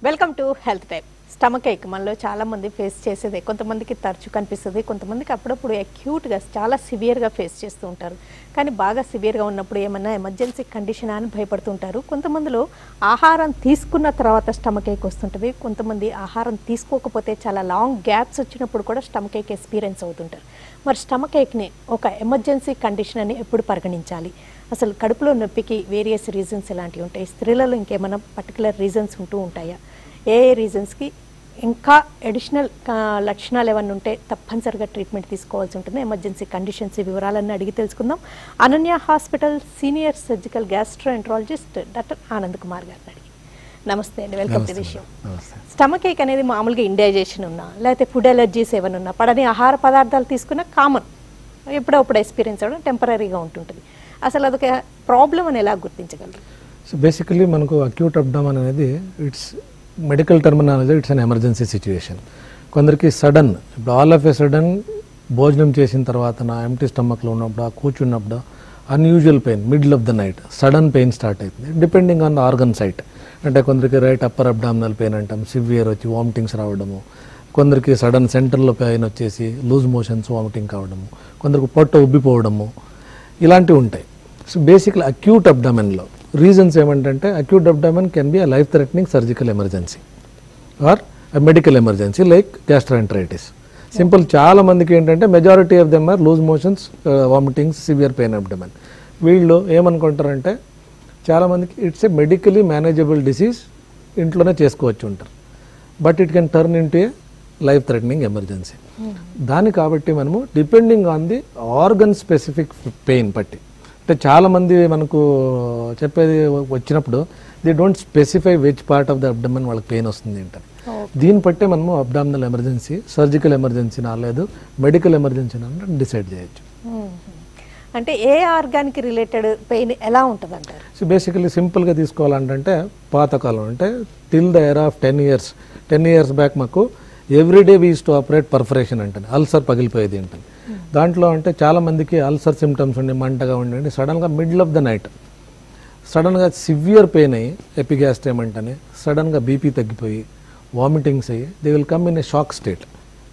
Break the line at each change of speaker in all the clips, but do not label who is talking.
Welcome to health type. Stomach ache మనలో చాలా మంది ఫేస్ చేసేదే. కొంతమందికి తరచు కనిపిస్తుంది, కొంతమందికి అప్పుడప్పుడు అక్యూట్గా చాలా సివియర్గా ఫేస్ చేస్తూ ఉంటారు. కానీ బాగా సివియర్గా ఉన్నప్పుడు ఏమన్నా ఎమర్జెన్సీ కండిషన్ అని భయపడుతుంటారు. కొంతమందిలో ఆహారం తీసుకున్న తర్వాత స్టమక్ ఏక్ వస్తుంటుంది. కొంతమంది ఆహారం తీసుకోకపోతే చాలా లాంగ్ గ్యాప్స్ వచ్చినప్పుడు కూడా స్టమక్ ఏక్ ఎక్స్పీరియన్స్ అవుతుంటారు. మరి స్టమక్ ఏక్ని ఒక ఎమర్జెన్సీ కండిషన్ అని ఎప్పుడు పరిగణించాలి? అసలు కడుపులో నొప్పికి వేరియస్ రీజన్స్ ఎలాంటివి ఉంటాయి? స్త్రీలలో ఇంకేమైనా పర్టికులర్ రీజన్స్ ఉంటూ ఉంటాయా? ఏ రీజన్స్కి ఇంకా అడిషనల్ లక్షణాలు ఏమన్నా ఉంటే తప్పనిసరిగా ట్రీట్మెంట్ తీసుకోవాల్సి ఉంటుంది? ఎమర్జెన్సీ కండిషన్స్ వివరాలన్నీ అడిగి తెలుసుకుందాం. Ananya hospital senior surgical gastroenterologist doctor Anand Kumar గారిని అడిగి. నమస్తే అండి, welcome to the show. Stomach ache అనేది మామూలుగా ఇండైజెషన్ ఉన్నా లేకపోతే ఫుడ్ ఎలర్జీస్ ఏమైనా ఉన్నా పడని ఆహార పదార్థాలు తీసుకున్న కామన్, ఎప్పుడప్పుడు ఎక్స్పీరియన్స్ అవ్వడం టెంపరీగా ఉంటుంటుంది. అసలు అదొక ప్రాబ్లం అని ఎలా గుర్తించగలరు?
సో బేసికలీ మనకు అక్యూట్ అబ్డామన్ అనేది it's medical terminology, it's an emergency situation. కొందరికి సడన్, ఇప్పుడు ఆల్ ఆఫ్ ఏ సడన్ భోజనం చేసిన తర్వాత నా ఎంటీ స్టమక్లో ఉన్నప్పుడు, కూర్చున్నప్పుడు unusual pain, middle of the night sudden pain start అవుతుంది, depending on the organ site. అంటే కొందరికి రైట్ అప్పర్ అబ్డామినల్ పెయిన్ అంటాం, సివియర్ వచ్చి వామిటింగ్స్ రావడము, కొందరికి సడన్ సెంటర్లో పెయిన్ వచ్చేసి లూజ్ మోషన్స్ వామిటింగ్ కావడము, కొందరికి పొట్ట ఉబ్బిపోవడము, ఇలాంటివి ఉంటాయి. సో బేసిక్లీ అక్యూట్ అబ్డామెన్లో రీజన్స్ ఏమంటే acute abdomen can be a life threatening surgical emergency or medical emergency like gastroenteritis. Simple, చాలా మందికి ఏంటంటే majority of them are loose motions, vomitings, severe pain abdomen. వీళ్ళు ఏమనుకుంటారంటే చాలామందికి it's a medically manageable disease, ఇంట్లోనే చేసుకోవచ్చు ఉంటారు. But it can turn into a life threatening emergency. దాని కాబట్టి మనము depending on the organ specific pain బట్టి, అంటే చాలామంది మనకు చెప్పేది వచ్చినప్పుడు they don't specify which part of the abdomen వాళ్ళకి పెయిన్ వస్తుంది ఏంటని. దీన్ని బట్టే మనము అబ్డామినల్ ఎమర్జెన్సీ, సర్జికల్ ఎమర్జెన్సీనా లేదు మెడికల్ ఎమర్జెన్సీనా డిసైడ్ చేయొచ్చు.
అంటే ఏ ఆర్గాన్కి రిలేటెడ్ పెయిన్ ఎలా ఉంటుంది అంటారు?
సో బేసికలీ సింపుల్గా తీసుకోవాలంటే పాతకాలం, అంటే till the era of 10 years back మాకు everyday we use to operate perforation అంటే అల్సర్ పగిలిపోయేది ఏంటని. దాంట్లో అంటే చాలామందికి అల్సర్ సిమ్టమ్స్ ఉండి మంటగా ఉండండి, సడన్గా మిడిల్ ఆఫ్ ద నైట్ సడన్గా సివియర్ పెయిన్ అయ్యి ఎపిగ్యాస్ట్రియం అంటని సడన్గా బీపీ తగ్గిపోయి వామిటింగ్స్ అయ్యి they will come in a shock state.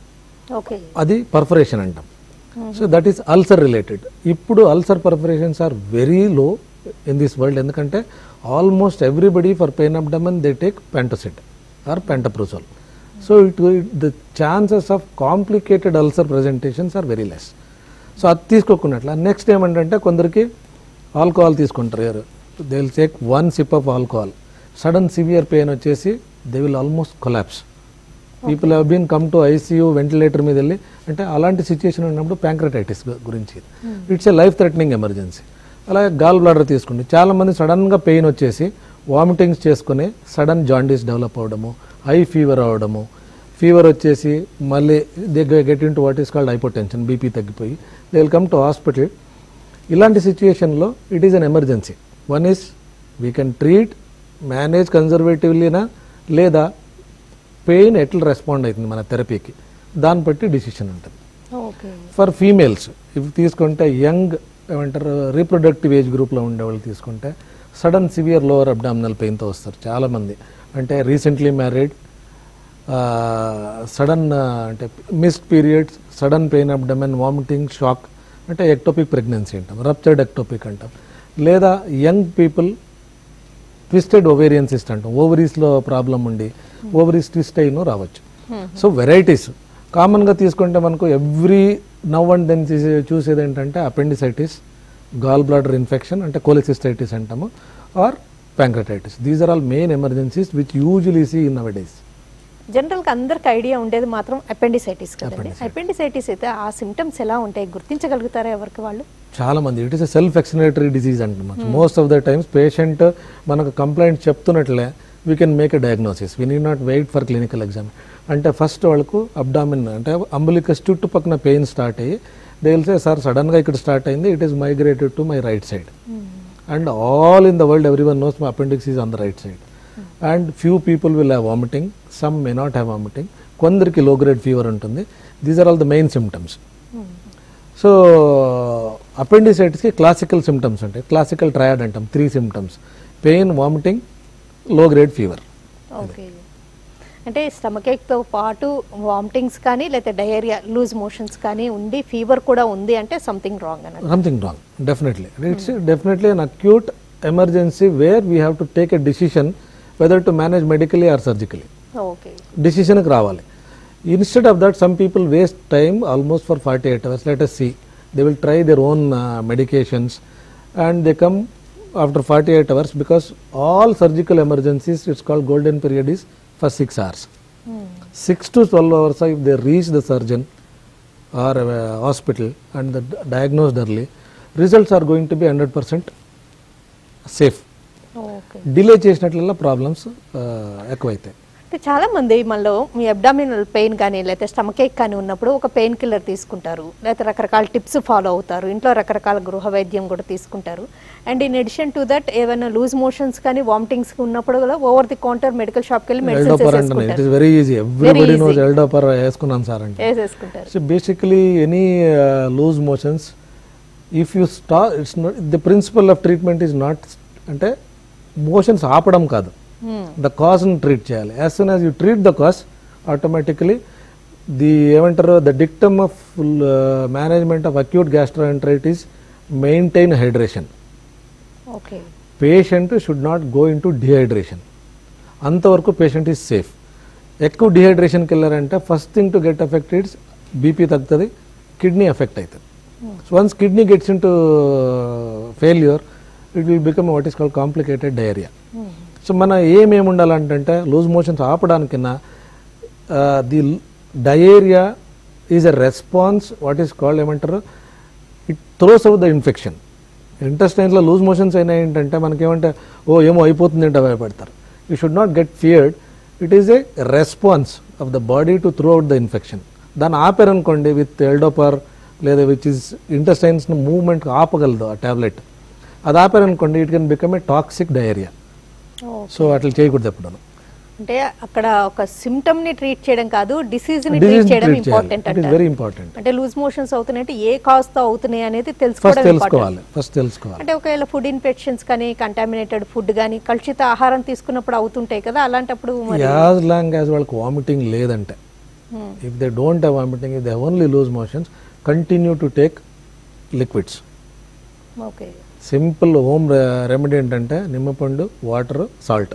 అది పర్ఫరేషన్ అంటాం. So that is ulcer related. ఇప్పుడు ulcer perforations are very low in this world, ఎందుకంటే almost everybody for pain abdomen they take pantocid or pantoprazole. So the chances of complicated ulcer presentations are very less. సో అది తీసుకోకున్నట్ల next ఏమంటే కొందరికి alcohol తీసుకుంటారు, they will take 1 sip of alcohol, sudden severe pain వచ్చేసి they will almost collapse. People have been come to ICU ventilator మీద వెళ్ళి, అంటే అలాంటి సిచ్యువేషన్ ఉన్నప్పుడు ప్యాంక్రటైటిస్ గురించి it's a life threatening emergency. అలాగే గాల్ బ్లాడర్ తీసుకోండి, చాలామంది సడన్గా పెయిన్ వచ్చేసి వామిటింగ్స్ చేసుకుని సడన్ జాండీస్ డెవలప్ అవ్వడము, హై ఫీవర్ అవ్వడము, ఫీవర్ వచ్చేసి మళ్ళీ they get in to what is called hypotension, BP తగ్గిపోయి they will come to hospital. ఇలాంటి సిచ్యుయేషన్లో it is an emergency. One is we can treat, manage కన్జర్వేటివ్లీనా, లేదా పెయిన్ ఎట్లా రెస్పాండ్ అవుతుంది మన థెరపీకి, దాన్ని బట్టి డిసిషన్ ఉంటుంది. ఫర్ ఫీమేల్స్ ఇవి తీసుకుంటే యంగ్ ఏమంటారు రీప్రొడక్టివ్ ఏజ్ గ్రూప్లో ఉండేవాళ్ళు తీసుకుంటే సడన్ సివియర్ లోవర్ అబ్డామినల్ పెయిన్తో వస్తారు చాలామంది. అంటే రీసెంట్లీ మ్యారీడ్, సడన్ అంటే missed periods, sudden pain abdomen, vomiting, shock, అంటే ఎక్టోపిక్ ప్రెగ్నెన్సీ అంటాం, రప్చర్డ్ ఎక్టోపిక్ అంటాం. లేదా young people twisted ovarian cyst అంటాం, ఓవరీస్లో ప్రాబ్లం ఉండి ఓవరీస్ ట్విస్ట్ అయినో రావచ్చు. సో వెరైటీస్ కామన్గా తీసుకుంటే మనకు ఎవ్రీ నవ్ అండ్ దెన్ చూసేది ఏంటంటే అపెండిసైటిస్, గాల్ బ్లాడర్ ఇన్ఫెక్షన్ అంటే కోలిసిస్టైటిస్ అంటాము, or pancreatitis. These are all main emergencies which usually see in now days.
జనరల్గా అందరికి ఐడియా ఉండేది మాత్రం అపెండిసైటిస్ కదండి. అపెండిసైటిస్ అయితే ఆ సిమ్టమ్స్ ఎలా ఉంటాయి, గుర్తించగలుగుతారా ఎవరికి వాళ్ళు?
చాలా మంది it is a self explanatory disease అంటున్నాం. Most of the times patient మనకు కంప్లైంట్ చెప్తున్నట్లే we can make a diagnosis, we need not wait for clinical exam. అంటే ఫస్ట్ వాళ్ళకు అబ్డామిన్ అంటే అంబులికస్ చుట్టుపక్కన పెయిన్ స్టార్ట్ అయ్యి దే విల్ సే సార్ సడన్గా ఇక్కడ స్టార్ట్ అయింది, it is migrated to my right side. And all in the world everyone knows my appendix is on the right side. And few people will have vomiting, some may not have vomiting, కొందరికి low grade fever ఉంటుంది. These are all the main symptoms. So అపెండిసైటిస్కి classical symptoms ఉంటాయి, classical triad అంటాం, 3 symptoms: pain, vomiting, low grade fever.
అంటే stomach ఏక్తో పాటు vomitings కానీ లేకపోతే డయేరియా లూజ్ మోషన్స్ కానీ ఉండి ఫీవర్ కూడా ఉంది అంటే సంథింగ్ రాంగ్ అన్నది.
Something wrong definitely. It's definitely an acute emergency where we have to take a decision whether to manage medically or surgically.
Okay,
డిసిషన్కి రావాలి. Instead of that, some people waste time almost for 48 hours. Let us see. They will try their own medications and they come after 48 hours because all surgical emergencies, it's called golden period, is for 6 hours. 6 to 12 hours if they reach the surgeon or hospital and the diagnosed early, results are going to be 100% safe.
Okay.
Delay చేసినట్లల్లా problems ఎక్కువైతాయి.
అంటే చాలా మంది మనలో మీ abdominal pain కానీ లేకపోతే stomach ఏక్ కానీ ఉన్నప్పుడు ఒక పెయిన్ కిల్లర్ తీసుకుంటారు, లేకపోతే రకరకాల టిప్స్ ఫాలో అవుతారు, ఇంట్లో రకరకాల గృహ వైద్యం కూడా తీసుకుంటారు. And in addition to that ఏమైనా లూజ్ మోషన్స్ కానీ వామిటింగ్స్ ఉన్నప్పుడు కూడా ఓవర్ ది కౌంటర్ మెడికల్ షాప్కి వెళ్ళి మెడిసిన్స్ వేసుకుంటారు.
It is very easy. Everybody knows Eldoper వేసుకున్నాం సార్ అంటే
వేసేసుకుంటారు.
So basically any loose motions if you stop, it's not the principle of treatment is not అంటే మోషన్స్ ఆపడం కాదు, ద కాజ్ని ట్రీట్ చేయాలి. As soon as you treat the cause automatically the ఏమంటారు the dictum of management of acute gastroenteritis maintain hydration.
Okay,
patient should not go in to dehydration. అంతవరకు patient is safe. ఎక్కువ డిహైడ్రేషన్కి వెళ్ళారంటే first thing to get affected BP తగ్గుతుంది, kidney effect అవుతుంది. So once kidney gets in to failure it will become what is called complicated diarrhoea. So మన ఏమేమి ఉండాలంటే loose motions ఆపడానికన్నా the diarrhoea is a response what is called ఏమంటారు it throws out the infection. ఇంటెస్టైన్స్లో loose motions అయినా ఏంటంటే మనకేమంటే ఏమో అయిపోతుంది అంటే భయపడతారు. You should not get feared. It is a response of the body to through out the infection. దాన్ని ఆపారనుకోండి విత్ ఎల్డోపర్ లేదా విచ్ ఇస్ ఇంటెస్టైన్స్ మూవ్మెంట్ ఆపగలదు ఆ ట్యాబ్లెట్. అది ఆపారనుకోండి it can become a toxic diarrhoea. So అట్లా చేయకూడదు ఎప్పుడు.
అంటే అక్కడ ఒక సిమ్టమ్ ని ట్రీట్ చేయడం కాదు, డిసీజ్ ని ట్రీట్ చేయడం ఇంపార్టెంట్ అంటే
వెరీ ఇంపార్టెంట్.
అంటే లూజ్ మోషన్స్ అవుతున్నాయంటే ఏ కాజ్ తో అవుతున్నాయి అనేది
ఫస్ట్
తెలుసుకోవాలి.
తెలుసుకోవాలి.
అంటే ఒకవేళ ఫుడ్ ఇన్ఫెక్షన్స్ కానీ కంటామినేటెడ్ ఫుడ్ కానీ కలుషిత ఆహారం తీసుకున్నప్పుడు అవుతుంటాయి కదా, అలాంటప్పుడు
యాజ్ లాంగ్ యాజ్ వాళ్ళకి వామిటింగ్ లేదంటే, if they don't have vomiting, if they only loose motions, continue to take liquids.
Okay,
simple home remedy ఏంటంటే నిమ్మపండు, water, salt.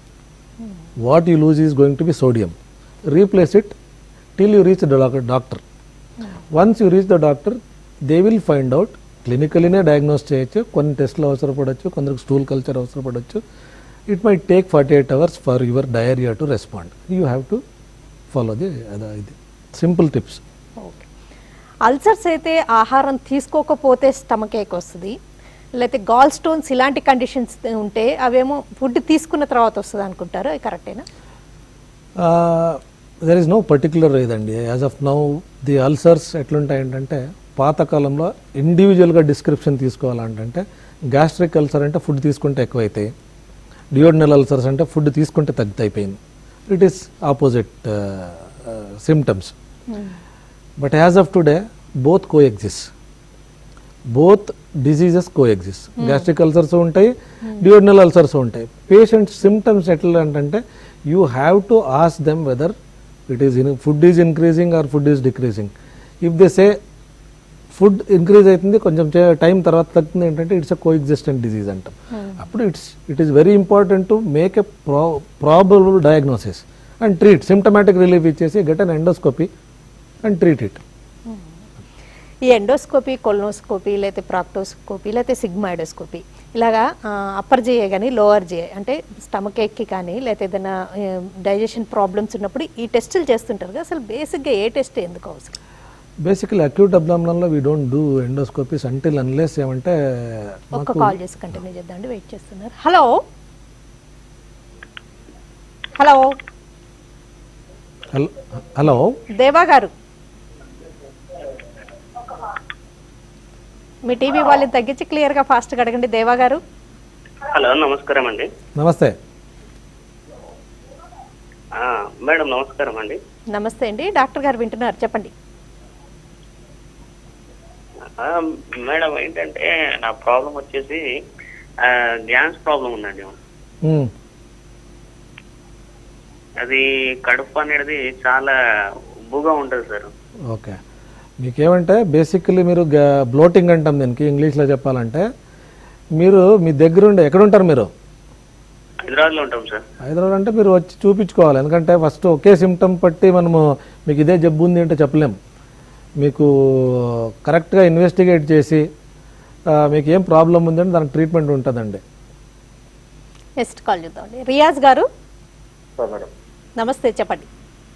What you lose is going to be sodium. Replace it till you reach the doctor. Once you reach the doctor they will find out. క్లినికలీనే diagnose చేయొచ్చు, కొన్ని టెస్ట్లు అవసరపడవచ్చు, కొందరికి stool culture అవసరపడవచ్చు. It might take 48 hours for your diarrhoea to respond. You have to follow ఇది simple tips.
Okay. Ulcers అయితే ఆహారం తీసుకోకపోతే స్టమక్ ఏక్ వస్తుంది, లేకపోతే గాల్ స్టోన్స్ ఇలాంటి కండిషన్స్ ఉంటే అవేమో ఫుడ్ తీసుకున్న తర్వాత వస్తుంది అనుకుంటారు, అది కరెక్టేనా?
దెర్ ఈస్ నో పర్టికులర్ ఇదండి. As of now the ulcers ఎట్లుంటాయంటే పాతకాలంలో ఇండివిజువల్గా డిస్క్రిప్షన్ తీసుకోవాలంటే గ్యాస్ట్రిక్ అల్సర్ అంటే ఫుడ్ తీసుకుంటే ఎక్కువైతాయి, డియోడినల్ అల్సర్స్ అంటే ఫుడ్ తీసుకుంటే తగ్గిపోయింది. It is opposite symptoms. But as of today both coexist. Both diseases coexist. Gastric ulcers ఉంటాయి, డియోడినల్ అల్సర్స్ ఉంటాయి. పేషెంట్ సిమ్టమ్స్ ఎట్లా అంటే you have to ask them whether it is food is increasing or food is decreasing. If they say food increase అవుతుంది కొంచెం time తర్వాత తగ్గుతుంది ఏంటంటే it's a coexistent disease అంటాం. అప్పుడు it is very important to make a probable diagnosis and treat. Symptomatic relief ఇచ్చేసి get an endoscopy and treat it.
ఈ endoscopy, colonoscopy, లేకపోతే ప్రాక్టోస్కోపీ, లేకపోతే సిగ్మాయిడోస్కోపీ ఇలాగా అప్పర్ జిఐ కానీ లోవర్ జిఐ అంటే stomach ఏక్కి కానీ లేకపోతే ఏదైనా డైజెషన్ ప్రాబ్లమ్స్ ఉన్నప్పుడు ఈ టెస్టులు చేస్తుంటారు కదా, అసలు బేసిక్గా ఏ టెస్ట్ ఎందుకు అవసరం?
బేసికలీ అక్యూట్ అబ్డామినల్లో we don't do endoscopies until unless ఏమంటే.
ఒక్క కాల్ చేసి కంటిన్యూ చేద్దామండి, వెయిట్ చేస్తున్నారు. హలో హలో
హలో
దేవా గారు, మీ టీవీ వాళ్ళని తగ్గించి క్లియర్గా ఫాస్ట్గా అడగండి. దేవా గారు.
హలో, నమస్కారం అండి.
నమస్తే
మేడం. నమస్కారం అండి.
నమస్తే అండి, డాక్టర్ గారు వింటున్నారు, చెప్పండి.
మేడం ఏంటంటే నా ప్రాబ్లం వచ్చేసి గ్యాస్ ప్రాబ్లం ఉందండి. అది కడుపు అనేది చాలా ఉబ్బుగా ఉంటుంది సార్.
ఓకే, మీకేమంటే బేసికలీ మీరు బ్లోటింగ్ అంటాం దీనికి ఇంగ్లీష్లో చెప్పాలంటే. మీరు మీ దగ్గరుండే ఎక్కడుంటారు మీరు?
హైదరాబాద్లో ఉంటాం సార్.
హైదరాబాద్ అంటే మీరు వచ్చి చూపించుకోవాలి. ఎందుకంటే ఫస్ట్ ఒకే సిమ్టమ్ పట్టి మనము మీకు ఇదే జబ్బు ఉంది అంటే చెప్పలేం. మీకు కరెక్ట్గా ఇన్వెస్టిగేట్ చేసి మీకు ఏం ప్రాబ్లం ఉందంటే దానికి ట్రీట్మెంట్ ఉంటుందండి.
నెక్స్ట్ కాల్ చూద్దామండి. రియాజ్ గారు
మేడం
నమస్తే, చెప్పండి.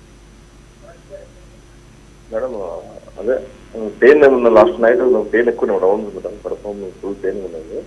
మేడం అదే పెయిన్ ఏమన్నా లాస్ట్ నైట్ పెయిన్ ఎక్కువ రౌండ్ మేడం, కడుపు ఫుల్ పెయిన్ ఉన్నది.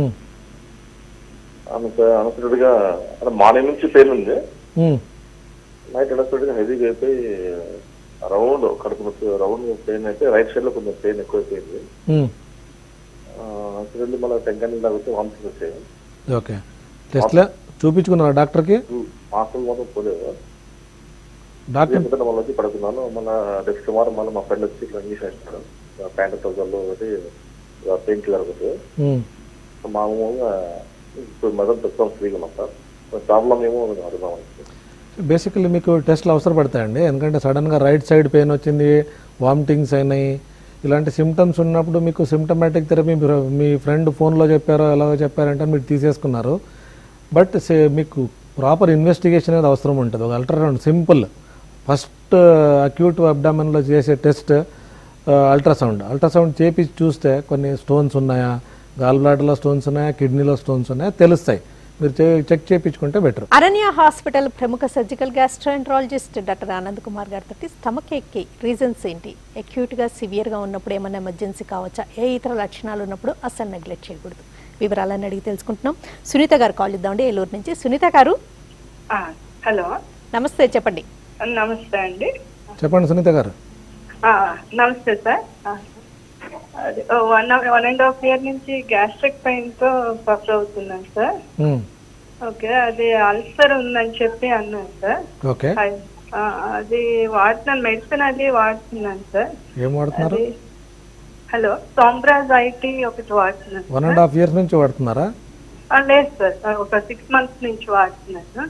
అన్ఎక్స్పెక్టెడ్ గా మార్నింగ్ నుంచి పెయిన్ ఉంది, నైట్ అన్ఎక్స్పెక్టెడ్ గా హెవీగా అయిపోయి రౌండ్ కడుపు నొప్పి రౌండ్ పెయిన్ అయితే రైట్ సైడ్ లో కొంచెం పెయిన్ ఎక్కువైపోయింది. అన్ఎక్స్పెక్టెడ్లీ మళ్ళీ టెంకాయ తాగితే వామిటింగ్ వచ్చాయి.
ఓకే, టెస్ట్లా చూపించుకున్నారా డాక్టర్కి?
హాస్పిటల్ మాత్రం పోలేదు.
డాక్టర్
మళ్ళీ వచ్చి పడుకున్నాను. మళ్ళీ నెక్స్ట్ వారం మళ్ళీ మా ఫ్రెండ్ వచ్చి ఇట్లా ఇంజక్షన్ ఇస్తాడు, ప్యాంటోజల్ ఒకటి పెయిన్ కిల్లర్ ఒకటి. మామూలుగా ఇప్పుడు మొదలు ప్రస్తుతం ఫ్రీగా ఉన్నాం సార్. ప్రాబ్లం ఏమో అడుగుదాం.
బేసికలీ మీకు టెస్ట్లు అవసరపడతాయండి. ఎందుకంటే సడన్గా రైట్ సైడ్ పెయిన్ వచ్చింది, వామిటింగ్స్ అయినాయి, ఇలాంటి సిమ్టమ్స్ ఉన్నప్పుడు మీకు సిమ్టమాటిక్ థెరపీ మీ ఫ్రెండ్ ఫోన్లో చెప్పారో ఎలాగో చెప్పారంటే మీరు తీసేసుకున్నారు. బట్ మీకు ప్రాపర్ ఇన్వెస్టిగేషన్ అనేది అవసరం ఉంటుంది. ఒక అల్ట్రాసౌండ్ సింపుల్ ఫస్ట్ అక్యూట్ అబ్డామెన్లో చేసే టెస్ట్ అల్ట్రాసౌండ్ చేపించి చూస్తే కొన్ని స్టోన్స్ ఉన్నాయా, గాల్ బ్లాడర్లో స్టోన్స్ ఉన్నాయా, కిడ్నీలో స్టోన్స్ ఉన్నాయా తెలుస్తాయి. మీరు చెక్ చేయించుకుంటే బెటర్.
అరణ్య హాస్పిటల్ ప్రముఖ surgical gastroenterologist doctor Anand Kumar గారితో స్టమక్ ఏక్కి రీజన్స్ ఏంటి, అక్యూట్గా సివియర్గా ఉన్నప్పుడు ఏమైనా ఎమర్జెన్సీ కావచ్చా, ఏ ఇతర లక్షణాలు ఉన్నప్పుడు అసలు నెగ్లెక్ట్ చేయకూడదు, వివరాలన్నీ అడిగి తెలుసుకుంటున్నాం. సునీత గారు కాల్ ఇద్దామండి ఏలూరు నుంచి. సునీత గారు
హలో,
నమస్తే, చెప్పండి.
నమస్తే అండి.
చెప్పండి సునీత గారు.
నమస్తే సార్. అది 1.5 year నుంచి గ్యాస్ట్రిక్ పెయిన్ తో సఫర్ అవుతున్నాను సార్. ఓకే, అది అల్సర్ ఉందని చెప్పి అన్నాను సార్.
ఓకే,
అది వాడుతున్నాను, మెడిసిన్ అది వాడుతున్నాను సార్.
ఏం వాడుతున్నారు?
హలో, సోంబ్రాజైటీ ఒకటి వాడుతున్నాను.
1.5 years నుంచి వాడుతున్నారా?
లేదు సార్, ఒక 6 months నుంచి వాడుతున్నాను.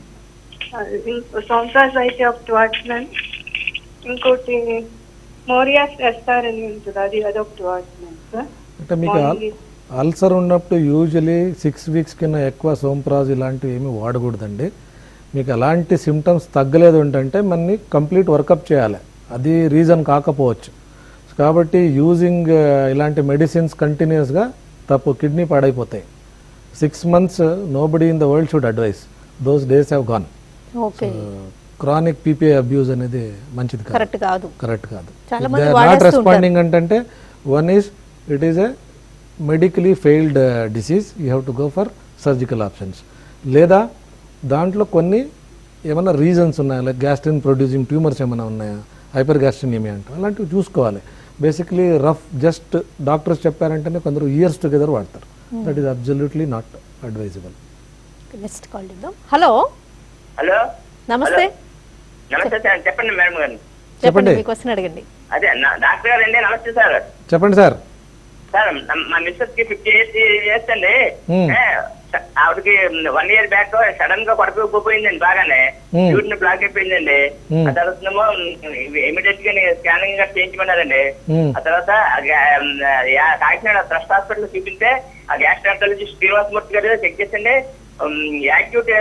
సోంబ్రాజైటీ ఒకటి వాడుతున్నాను, ఇంకోటి మోరియాస్ ఎస్ఆర్ అని ఉంటుంది, అదొకటి వాడుతున్నాను సార్.
అంటే మీకు అల్సర్ ఉన్నప్పుడు యూజువలీ 6 weeks కింద ఎక్కువ సోంప్రాజ్ ఇలాంటివి ఏమీ వాడకూడదండి. మీకు అలాంటి సిమ్టమ్స్ తగ్గలేదు అంటే మనని కంప్లీట్ వర్కప్ చేయాలి, అది రీజన్ కాకపోవచ్చు. కాబట్టి యూజింగ్ ఇలాంటి మెడిసిన్స్ కంటిన్యూస్గా తప్పు, కిడ్నీ పాడైపోతాయి. 6 months nobody in the world should advise, those days have gone. Chronic PPI abuse అనేది మంచిది కాదు, కరెక్ట్ కాదు. నాట్ రెస్పాండింగ్ అంటే one is it is a medically failed disease, you have to go for surgical options. లేదా దాంట్లో కొన్ని ఏమైనా reasons ఉన్నాయా, లైక్ గ్యాస్ట్రిన్ ప్రొడ్యూసింగ్ ట్యూమర్స్ ఏమైనా ఉన్నాయా, హైపర్ గ్యాస్ట్రినిమియా అంటాం, అలాంటివి చూసుకోవాలి. బేసిక్లీ రఫ్ జస్ట్ డాక్టర్స్ చెప్పారంటేనే కొందరు ఇయర్స్ టుగెదర్ వాడతారు. That is absolutely not advisable.
Next call చేద్దాం. హలో
హలో,
నమస్తే.
నమస్తే సార్, చెప్పండి మేడం గారు.
చెప్పండి, మీ క్వశ్చన్ అడగండి.
అదే డాక్టర్ గారు అండి, నమస్తే సార్.
చెప్పండి సార్.
సార్ మా మిస్సెస్ కి 50 years అండి. ఆవిడకి 1 year బ్యాక్ సడన్ గా కడుపు పోయిందండి, బాగానే యూరిన్ బ్లాక్ అయిపోయిందండి. ఆ తర్వాత ఇమీడియట్ గా స్కానింగ్ చేయించమన్నారండి. ఆ తర్వాత కాకినాడ ట్రస్ట్ హాస్పిటల్ చూపిస్తే ఆ గ్యాస్ట్రాంటాలజిస్ట్ శ్రీనివాసమూర్తి గారు చెక్ చేసండి, acute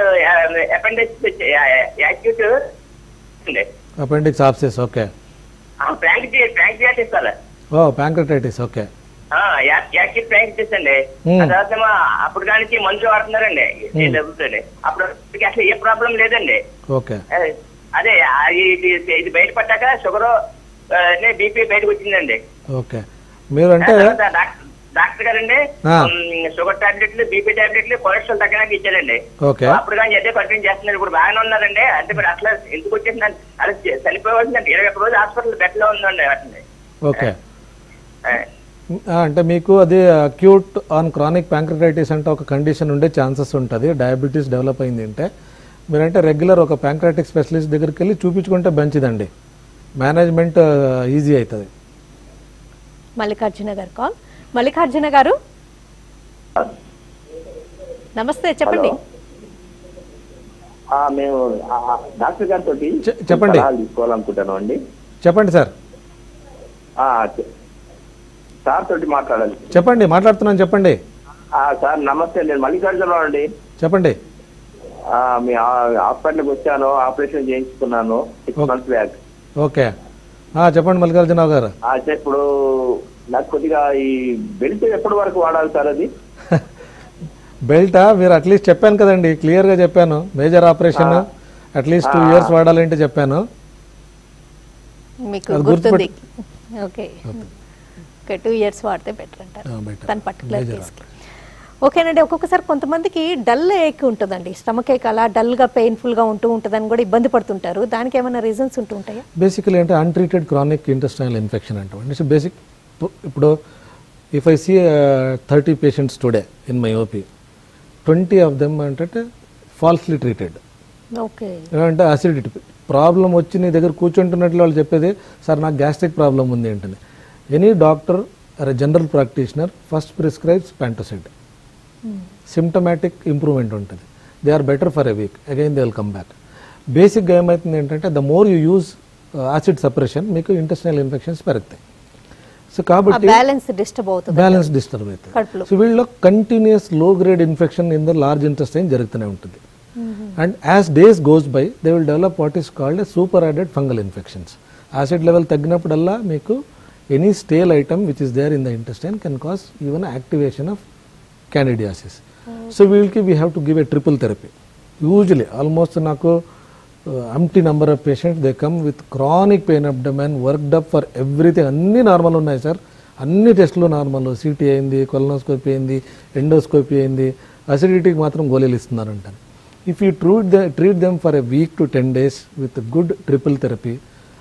appendix abscess. Okay,
pancreatitis sir.
ఓ ప్యాంక్రియాటిస్. ఓకే,
యాక్యూట్ ప్యాంక్రియాటిస్ అండి. ఆ తర్వాత అప్పుడు కానీ మందు వాడుతున్నారండి, అప్పుడు అసలు ఏ ప్రాబ్లం లేదండి.
ఓకే,
అదే ఇది బయటపడ్డాక షుగర్ బీపీ బయటకు వచ్చిందండి.
ఓకే, మీరు అంటే
డాక్టర్ గారండి షుగర్ టాబ్లెట్లు, బీపీ టాబ్లెట్లు, కొలెస్ట్రాల్ తగ్గడానికి ఇచ్చారండి. అప్పుడు కానీ అదే కంటిన్యూ చేస్తున్నారు, ఇప్పుడు బాగానే ఉన్నారండి. అంటే మీరు అట్లా ఎందుకు వచ్చేసిందండి, అలా చనిపోవాల్సిందండి. 21 రోజులు హాస్పిటల్ బెడ్ లో ఉందండి వాటిని.
ఓకే, అంటే మీకు అది అక్యూట్ ఆన్ క్రానిక్ ప్యాంక్రియాటిస్ అంటే ఒక కండిషన్ ఉండే ఛాన్సెస్ ఉంటుంది. డయాబెటీస్ డెవలప్ అయింది అంటే మీరంటే రెగ్యులర్ ఒక ప్యాంక్రియాటిక్ స్పెషలిస్ట్ దగ్గరికి వెళ్ళి చూపించుకుంటే మంచిదండి, మేనేజ్మెంట్ ఈజీ అవుతుంది.
మల్లికార్జున గారు కాల్. మల్లికార్జున గారు నమస్తే, చెప్పండి.
మేము డాక్టర్ గారితో
చెప్పండి.
తీసుకోవాలనుకుంటాను అండి.
చెప్పండి సార్.
సార్ తోటి మాట్లాడాలి.
చెప్పండి, మాట్లాడుతున్నాను, చెప్పండి.
సార్ నమస్తే, నేను మల్లికార్జునరావు అండి.
చెప్పండి.
మీ హాస్పిటల్కి వచ్చాను, ఆపరేషన్ చేయించుకున్నాను 6 months బ్యాక్.
ఓకే, చెప్పండి మల్లికార్జునరావు గారు.
ఇప్పుడు నాకు కొద్దిగా ఈ బెల్ట్ ఎప్పటి వరకు వాడాలి సార్? అది
బెల్టా? మీరు అట్లీస్ట్ చెప్పాను కదండి, క్లియర్గా చెప్పాను. మేజర్ ఆపరేషన్ అట్లీస్ట్ 2 years వాడాలంటే చెప్పాను.
మీకు గుర్తుంది. ఓకే, 2 years వాడితే బెటర్ అంటారు తన పర్టికులర్ కేసుకి. ఓకేనండి. ఒక్కొక్కసారి కొంతమందికి డల్ ఏక్ ఉంటుందండి, స్టమక్ ఏక్ అలా డల్గా పెయిన్ఫుల్గా ఉంటుందని కూడా ఇబ్బంది పడుతుంటారు. దానికి ఏమైనా రీజన్స్ ఉంటుంటాయా?
బేసికలీ అంటే అన్ట్రీటెడ్ క్రానిక్ ఇంటెస్టైనల్ ఇన్ఫెక్షన్ అంటాం. అంటే బేసిక్ ఇప్పుడు if I see 30 patients today in my OP, 20 of them అంటే ఫాల్స్లీ ట్రీటెడ్.
ఓకే,
అంటే అసిడిటీ ప్రాబ్లం వచ్చి నీ దగ్గర కూర్చుంటున్నట్లు వాళ్ళు చెప్పేది, సార్ నాకు గ్యాస్ట్రిక్ ప్రాబ్లం ఉంది ఏంటని. Any doctor or a general practitioner first prescribes Pantocid. Symptomatic improvement ఉంటుంది. They are better for a week, again they will come back. బేసిక్గా ఏమవుతుంది ఏంటంటే the more you use acid suppression మీకు intestinal infections పెరుగుతాయి. So కాబట్టి
balance disturb అవుతుంది.
So వీళ్ళలో continuous low grade infection in the large intestine జరుగుతూనే ఉంటుంది. And as days goes by they will develop what is called super added fungal infections. Acid level తగ్గినప్పుడల్లా మీకు any stale item which is there in the intestine can cause even activation of candidiasis. So we have to give a triple therapy. Usually almost నాకు empty number of patients they come with chronic pain abdomen, worked up for everything. అన్ని normal ఉన్నాయి sir, అన్ని టెస్టులు normal, CT అయింది, colonoscopy అయింది, endoscopy అయింది, అసిడిటీకి మాత్రం గోళీలు ఇస్తున్నారంటారు. If you treat them for a week to 10 days with good triple therapy,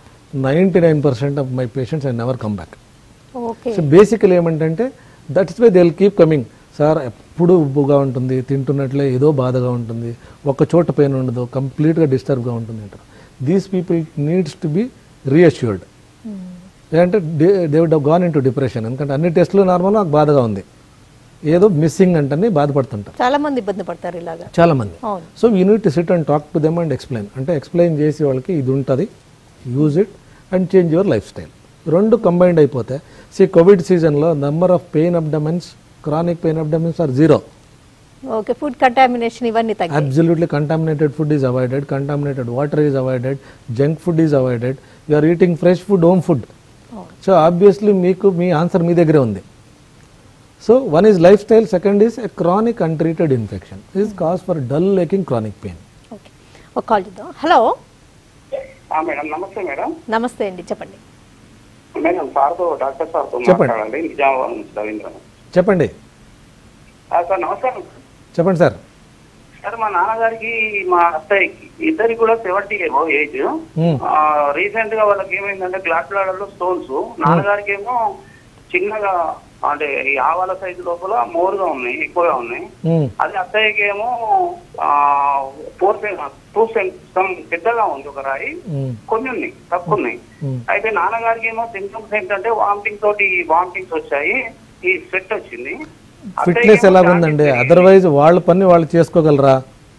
99% of my patients I never come back.
Okay.
So basically ఏమంటే that's why they will keep coming. Sir ఎప్పుడు ఉబ్బుగా ఉంటుంది, తింటున్నట్లే ఏదో బాధగా ఉంటుంది, ఒక్క చోట పెయిన్ ఉండదు, కంప్లీట్గా డిస్టర్బ్గా ఉంటుంది అంటారు. These people needs to be reassured. ఏంటంటే they would have gone in to depression. ఎందుకంటే అన్ని టెస్టులు నార్మల్, నాకు బాధగా ఉంది, ఏదో మిస్సింగ్ అంటే బాధపడుతుంటారు.
చాలా మంది ఇబ్బంది పడతారు ఇలాగా,
చాలా మంది. So you need to sit and talk to them and explain. అంటే ఎక్స్ప్లెయిన్ చేసి వాళ్ళకి ఇది ఉంటుంది, use it and change your life style. రెండు కంబైన్డ్ అయిపోతే కోవిడ్ సీజన్లో number of pain abdomens, chronic pain abdomens are 0.
Okay, food contamination ఇవన్నీ తగ్గాయి.
Absolutely, contaminated food is avoided, contaminated water is avoided, junk food is avoided. You are eating fresh food, home food. So obviously మీకు మీ answer మీ దగ్గరే ఉంది. So one is lifestyle, second is a chronic untreated infection. This is cause for dull aching chronic pain.
Okay, ఒక call చేద్దాం. Hello
madam, నమస్తే madam.
నమస్తే అండి, చెప్పండి.
Madam సార్తో, డాక్టర్ సార్తో మాట్లాడాలి, నిజామాబాద్ నుంచి రవీంద్ర.
చెప్పండి
సార్. నమస్కారం.
చెప్పండి సార్.
సార్ మా నాన్నగారికి మా అత్తయ్యకి ఇద్దరికి కూడా 70 ఏజ్. రీసెంట్ గా వాళ్ళకి ఏమైందంటే గ్లాస్ బ్లాడర్ లో స్టోన్స్. నాన్నగారికి ఏమో చిన్నగా అంటే ఈ ఆవాల సైజు లోపల మోరుగా ఉన్నాయి, ఎక్కువగా ఉన్నాయి. అది అత్తయ్యకి ఏమో 2 పెద్దగా ఉంది, ఒక రాయి, కొన్ని ఉన్నాయి, తక్కువ ఉన్నాయి. అయితే నాన్నగారికి ఏమో సింటమ్స్ ఏంటంటే వామిటింగ్స్ వచ్చాయి, ఈ స్వెట్ వచ్చింది.
ఫిట్నెస్ ఎలా ఉందండి? అదర్వైజ్ వాళ్ళ పని వాళ్ళు చేసుకోగలరా?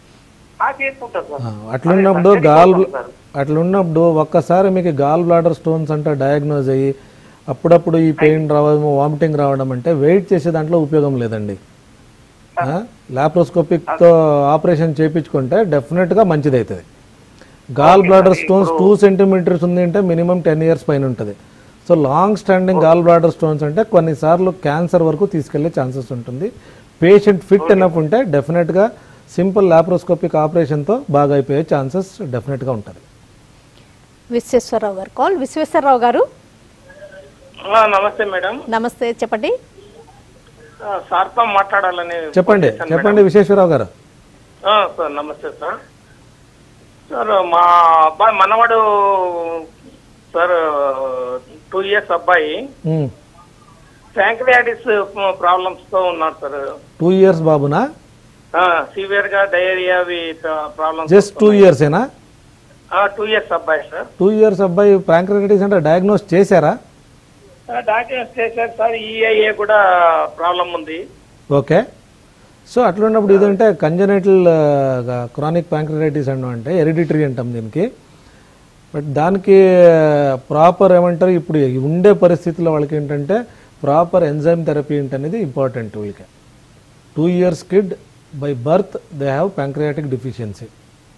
అట్లున్నప్పుడు ఒక్కసారి మీకు గాల్ బ్లాడర్ స్టోన్స్ అంటే డయాగ్నోజ్ అయ్యి అప్పుడప్పుడు ఈ పెయిన్ రావడం, వామిటింగ్ రావడం అంటే వెయిట్ చేసే దాంట్లో ఉపయోగం లేదండి. లాప్రోస్కోపిక్తో ఆపరేషన్ చేయించుకుంటే డెఫినెట్గా మంచిది అవుతుంది. గాల్ బ్లాడర్ స్టోన్స్ 2 centimeters ఉంది అంటే మినిమం 10 years పైన ఉంటుంది. So long standing gall bladder stones అంటే కొన్నిసార్లు క్యాన్సర్ వరకు తీసుకెళ్లే ఛాన్సెస్ ఉంటుంది. పేషెంట్ ఫిట్ ఎనఫ్ ఉంటే డెఫినెట్గా సింపుల్ లాప్రోస్కోపిక్ ఆపరేషన్తో బాగా అయిపోయే ఛాన్సెస్ డెఫినెట్గా ఉంటుంది.
విశ్వేశ్వరరావు గారు కాల్. విశ్వేశ్వరరావు గారు
నమస్తే మేడం.
నమస్తే, చెప్పండి.
సార్తో మాట్లాడాలని.
చెప్పండి విశ్వేశ్వరరావు గారు.
సార్ నమస్తే సార్. సార్ మా అబ్బాయి మనవాడు సార్ 2 years అబ్బాయి ప్యాంక్రియాటిస్ ప్రాబ్లమ్స్ తో ఉన్నారు సార్.
2 years బాబునా?
సివియర్ గా డయేరియా ప్రాబ్లమ్స్.
జస్ట్ 2 years ఏనా?
2 years అబ్బాయి సార్.
2 years అబ్బాయి ప్యాంక్రియాటిస్ అంటే డయాగ్నోస్ చేశారా?
డయాగ్నోస్ చేశారు సార్. ఈఐఏ కూడా ప్రాబ్లం ఉంది.
ఓకే. సో అట్లున్నప్పుడు ఇదంటే కంజనైటల్ క్రానిక్ ప్యాంక్రియాటిస్ అంటే హెరిడిటరీ అంటాం దీనికి. బట్ దానికి ప్రాపర్ ఏమంటారు ఇప్పుడు ఉండే పరిస్థితుల్లో వాళ్ళకి ఏంటంటే ప్రాపర్ ఎంజైమ్ థెరపీ ఏంటనేది ఇంపార్టెంట్. వీళ్ళకి 2 years kid by birth they have pancreatic deficiency.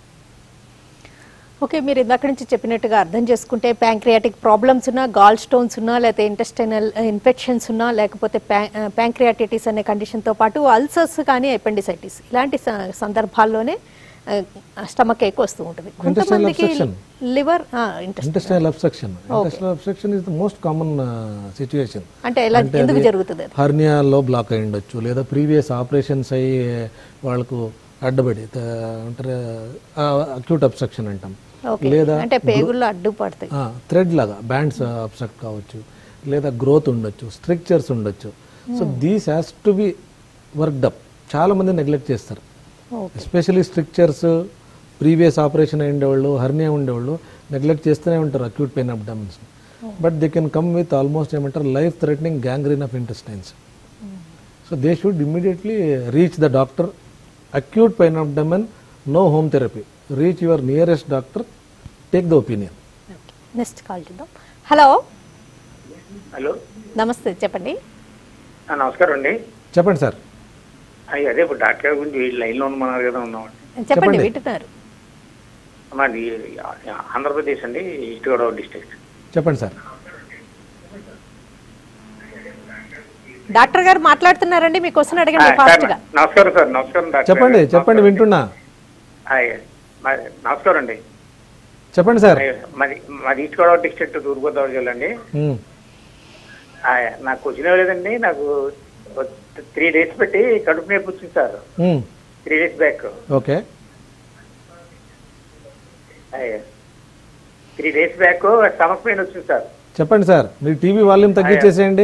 Okay, మీరు ఇందాక నుంచి చెప్పినట్టుగా అర్థం చేసుకుంటే ప్యాంక్రియాటిక్ ప్రాబ్లమ్స్ ఉన్నా, గాల్ స్టోన్స్ ఉన్నా, లేకపోతే ఇంటెస్టైనల్ ఇన్ఫెక్షన్స్ ఉన్నా, లేకపోతే ప్యాంక్రియాటిటిస్ అనే కండిషన్తో పాటు అల్సర్స్ కానీ అపెండిసైటిస్ ఇలాంటి సందర్భాల్లోనే స్టమక్ ఏక్ వస్తూ ఉంటుంది. కొంతమందికి liver
intestinal obstruction. Intestinal obstruction is the most common situation.
అంటే ఎలా ఎందుకు జరుగుతుంది?
హర్నియాలో బ్లాక్ అయి ఉండొచ్చు, లేదా ప్రీవియస్ ఆపరేషన్స్ అయ్యి వాళ్ళకు అడ్డబడి అంటారు అక్యూట్ అబ్స్ట్రక్షన్ అంటాం, లేదా
అంటే పేగుల్లో అడ్డుపడతాయి
థ్రెడ్ లాగా బ్యాండ్స్ అబ్స్ట్రక్ట్ కావచ్చు, లేదా గ్రోత్ ఉండొచ్చు, స్ట్రక్చర్స్ ఉండొచ్చు. So these has to be worked up. చాలా మంది నెగ్లెక్ట్ చేస్తారు. ఎస్పెషలీ స్ట్రక్చర్స్, ప్రీవియస్ ఆపరేషన్ అయి ఉండేవాళ్ళు, హర్నియా ఉండేవాళ్ళు నెగ్లెక్ట్ చేస్తూనే ఉంటారు acute pain abdomens. But they can come with almost ఏమంటారు life threatening gangrene of intestines. So they should immediately reach the doctor. Acute pain abdomen, no home therapy. Reach your nearest doctor, take the opinion.
Next call చేద్దాం. Hello
hello,
నమస్తే, చెప్పండి.
నమస్కారం అండి.
చెప్పండి sir.
అదే ఇప్పుడు doctor గురించి లైన్లో ఉన్నామన్నారు కదా, ఉన్నామండి.
చెప్పండి, వింటున్నారు.
మాది ఆంధ్రప్రదేశ్ అండి, ఈస్ట్ గోదావరి డిస్ట్రిక్ట్.
చెప్పండి సార్.
డాక్టర్ గారు మాట్లాడుతున్నారండి, మీ క్వశ్చన్ అడగండి ఫాస్ట్ గా.
నమస్కారం సార్. నమస్కారం డాక్టర్.
చెప్పండి చెప్పండి, వింటున్నా.
నమస్కారం అండి.
చెప్పండి సార్.
మాది ఈస్ట్ గోదావరి డిస్ట్రిక్ట్, తూర్పుగోదావరి జిల్లా అండి. నాకు క్వశ్చన్ లేదండి. నాకు 3 days పెట్టి కడుపు నొప్పి వచ్చింది సార్. 3 days back.
Okay.
3 days back stomach pain వచ్చింది సార్.
చెప్పండి సార్. మీ టీవీ వాల్యూమ్ తగ్గించేసేయండి.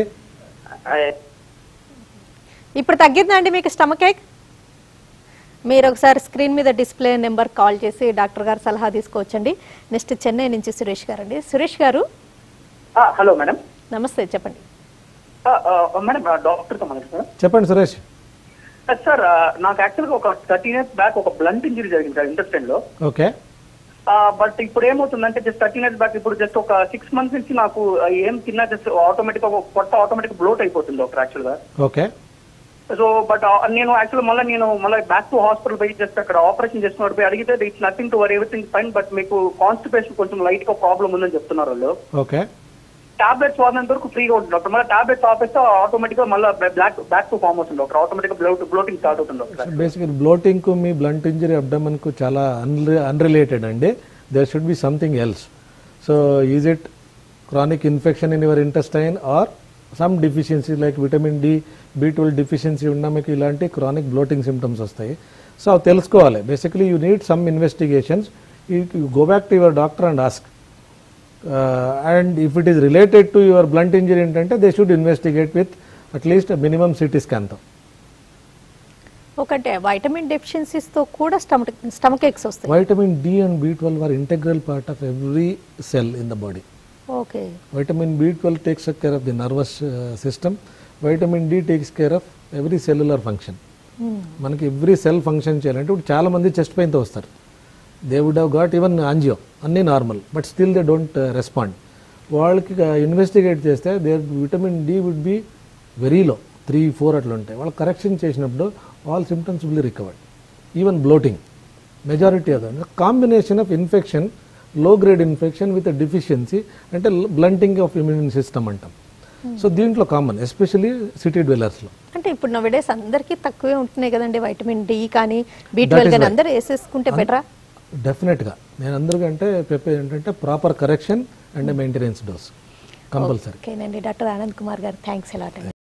ఇప్పుడు తగ్గిందండి మీకు స్టమక్ ఏక్? మీరు ఒకసారి స్క్రీన్ మీద డిస్ప్లే నెంబర్ కాల్ చేసి డాక్టర్ గారు సలహా తీసుకోవచ్చండి. నెక్స్ట్ చెన్నై నుంచి సురేష్ గారు అండి. సురేష్ గారు.
Hello madam.
నమస్తే, చెప్పండి.
మేడం డాక్టర్ తో మాట్లాడుతున్నా.
చెప్పండి సురేష్.
సార్ నాకు యాక్చువల్గా ఒక 13 years బ్యాక్ ఒక బ్లంట్ ఇంజరీ జరిగింది సార్ ఇంటెస్టైన్ లో.
ఓకే.
బట్ ఇప్పుడు ఏమవుతుందంటే జస్ట్ 13 years బ్యాక్ ఇప్పుడు జస్ట్ ఒక 6 months నుంచి నాకు ఏం తిన్నా జస్ట్ ఆటోమేటిక్ పొట్ట ఆటోమేటిక్ బ్లోట్ అయిపోతుంది డాక్టర్ యాక్చువల్ గా.
ఓకే.
సో బట్ నేను యాక్చువల్ మళ్ళీ బ్యాక్ టు హాస్పిటల్ పోయి జస్ట్ అక్కడ ఆపరేషన్ చేస్తున్నారు పోయి అడిగితే it's nothing to worry, everything fine, but మీకు కాన్స్టిపేషన్ కొంచెం లైట్ గా ప్రాబ్లం ఉందని చెప్తున్నారు వాళ్ళు.
ఓకే.
టాబ్లెట్స్ వాడినంత వరకు ఫ్రీగా ఉంటుంది డాక్టర్. మళ్ళీ టాబ్లెట్స్ ఆపేస్తే ఆటోమేటిక్ గా మళ్ళీ బ్యాక్ టు ఫామ్ అవుతుంది డాక్టర్. ఆటోమేటిక్ గా బ్లోటింగ్ స్టార్ట్ అవుతుంది డాక్టర్.
బేసిక్లీ బ్లోటింగ్ కు మీ బ్లంట్ ఇంజరీ అబ్డమన్ కు చాలా అన్రిలేటెడ్ అండి. There should be something else. So is it chronic infection in your intestine or some deficiency like vitamin D, B12 deficiency ఉన్న మీకు ఇలాంటి క్రానిక్ బ్లోటింగ్ సిమ్టమ్స్ వస్తాయి. So అవి తెలుసుకోవాలి. Basically you need some investigations. You go back to your doctor and ask. And if it is related to your blunt injury ఏంటంటే they should investigate with at least a minimum CT scan తో.
ఒకటే vitamin deficiencies తో కూడా stomach aches వస్తాయి.
Vitamin D and B12 are integral part of every cell in the body.
Okay.
Vitamin B12 takes care of the nervous system. Vitamin D takes care of every cellular function. మనకి every cell function చేయాలంటే ఇప్పుడు చాలా మంది chest పెయిన్తో వస్తారు. They would have got even angio, అన్నీ normal, but still they don't respond. వాళ్ళకి investigate చేస్తే their vitamin D would be very low, 3-4 అట్లా ఉంటాయి. వాళ్ళు కరెక్షన్ చేసినప్పుడు all symptoms will recovered. Even bloating majority అదే combination of infection, low grade infection with deficiency అంటే blunting of immune system అంటాం. So దీంట్లో కామన్ ఎస్పెషలీ సిటీ డ్వెల్లర్స్లో.
అంటే ఇప్పుడు నవడేస్ అందరికీ తక్కువే ఉంటున్నాయి కదండి వైటమిన్ డి కానీ B12 కానీ, అందరూ వేసేసుకుంటే బెటరా?
డెఫినెట్గా నేను అందరికంటే చెప్పేది ఏంటంటే proper correction and maintenance dose compulsory.
ఓకేనండి డాక్టర్ ఆనంద్ కుమార్ గారు, థ్యాంక్స్ ఎలాట్.